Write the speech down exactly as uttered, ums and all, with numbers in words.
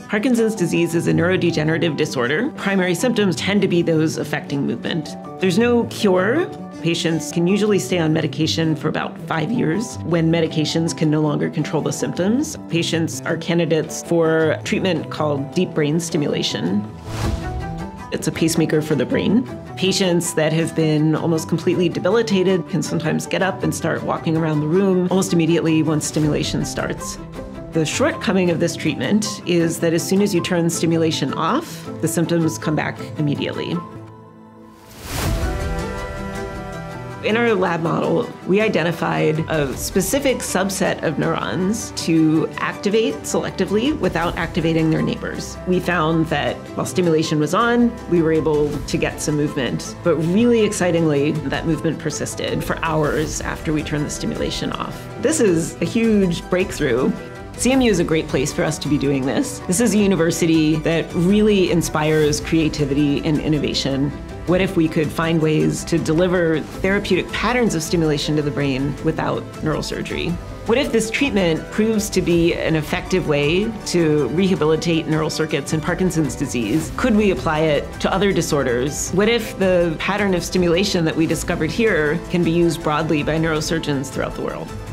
Parkinson's disease is a neurodegenerative disorder. Primary symptoms tend to be those affecting movement. There's no cure. Patients can usually stay on medication for about five years when medications can no longer control the symptoms. Patients are candidates for treatment called deep brain stimulation. It's a pacemaker for the brain. Patients that have been almost completely debilitated can sometimes get up and start walking around the room almost immediately once stimulation starts. The shortcoming of this treatment is that as soon as you turn stimulation off, the symptoms come back immediately. In our lab model, we identified a specific subset of neurons to activate selectively without activating their neighbors. We found that while stimulation was on, we were able to get some movement. But really excitingly, that movement persisted for hours after we turned the stimulation off. This is a huge breakthrough. C M U is a great place for us to be doing this. This is a university that really inspires creativity and innovation. What if we could find ways to deliver therapeutic patterns of stimulation to the brain without neural surgery? What if this treatment proves to be an effective way to rehabilitate neural circuits in Parkinson's disease? Could we apply it to other disorders? What if the pattern of stimulation that we discovered here can be used broadly by neurosurgeons throughout the world?